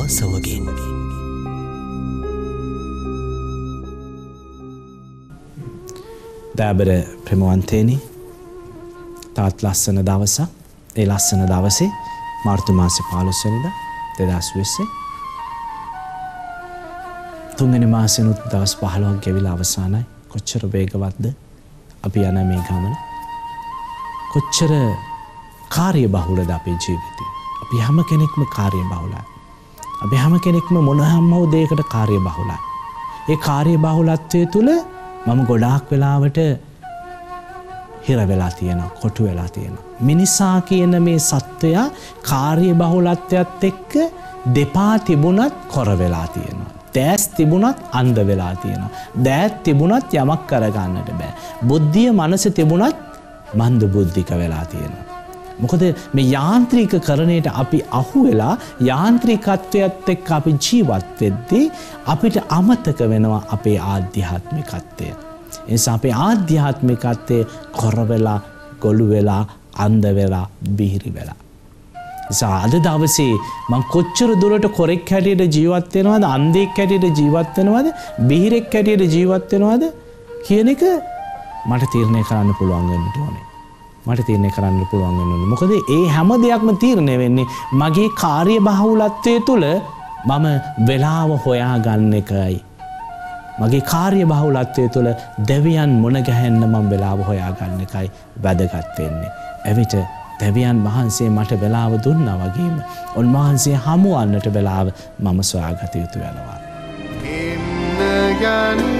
සොවගින් දෑබර ප්‍රමවන්තේනි තාත් ලස්සන දවසක්. ඒ ලස්සන දවසේ මාර්තු මාසේ 15 වෙනිදා 2020 තුන්වෙනි මාසෙනුත් දවස් 15ක් ගෙවිලා අවසానයි. කොච්චර වේගවත්ද අපි යන මේ ගමන. කොච්චර කාර්යබහුලද අපේ ජීවිතේ. අපි හැම කෙනෙක්ම කාර්යබහුලයි. අපි හැම කෙනෙක්ම මොනවාම දෙයකට කාර්යබහුලයි. ඒ කාර්යබහුලත්වයේ තුල මම ගොඩාක් වෙලාවට හිර වෙලා තියෙනවා, කොටු වෙලා තියෙනවා. මිනිසා කියන මේ සත්වයා කාර්යබහුලත්වයත් එක්ක දෙපා තිබුණත් කොර වෙලා තියෙනවා. දැස් තිබුණත් අන්ධ වෙලා තියෙනවා. දෑත් තිබුණත් යමක් කරගන්නට බෑ. බුද්ධිය මනස තිබුණත් මන්ද බුද්ධික වෙලා තියෙනවා. මොකද මේ යාන්ත්‍රිකකරණයට අපි අහු වෙලා යාන්ත්‍රිකත්වයත් එක්ක අපි ජීවත් වෙද්දී අපිට අමතක වෙනවා අපේ ආධ්‍යාත්මිකත්වය. ඒ නිසා අපේ ආධ්‍යාත්මිකත්වයේ කොර වෙලා, ගොළු වෙලා, අන්ධ වෙලා, බිහිරි වෙලා. නිසා අද දවසේ මම කොච්චර දුරට කොරෙක් හැටියට ජීවත් වෙනවද, අන්ධෙක් හැටියට ජීවත් වෙනවද, බිහිරෙක් හැටියට ජීවත් වෙනවද කියන එක මට තීරණය කරන්න පුළුවන් වෙන්න ඕනේ. මට තීරණය කරන්න පුළුවන් වෙන්න ඕනේ. මොකද ඒ හැම දෙයක්ම තීරණය වෙන්නේ මගේ කාර්යබහුලත්වයේ තුල මම වෙලාව හොයාගන්න එකයි. මගේ කාර්යබහුලත්වයේ තුල දෙවියන් මුණ ගැහෙන්න මම වෙලාව හොයාගන්න එකයි වැදගත් වෙන්නේ. එවිට දෙවියන් වහන්සේ මට වෙලාව දුන්නා වගේම උන්වහන්සේ හමු වන්නට වෙලාව මම සොයාගත යුතු වෙනවා.